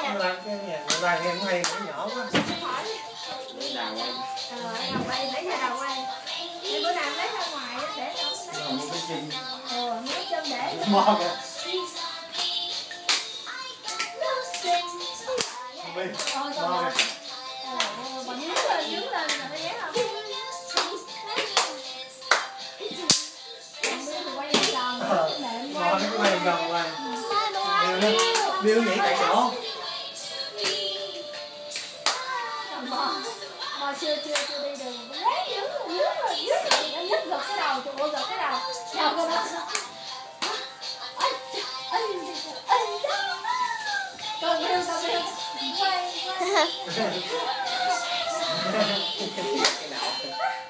làm cái nhà này em hay nhỏ quá. Đào quay. Đào quay, lấy ra đào quay. Thì bữa nào lấy ra ngoài để nó Mua cái chân. mấy chân để. Mò kìa. Thôi rồi. Còn nhướng lên là nó ghé không? Quay tròn nệm quay. Mò nó quay vòng quay. Bill nhảy tại chỗ. Mà chưa đi đường lấy dướng rồi nó nhấc gật cái đầu cho gật cái đầu chào cô đó còn Bill quay Cái nào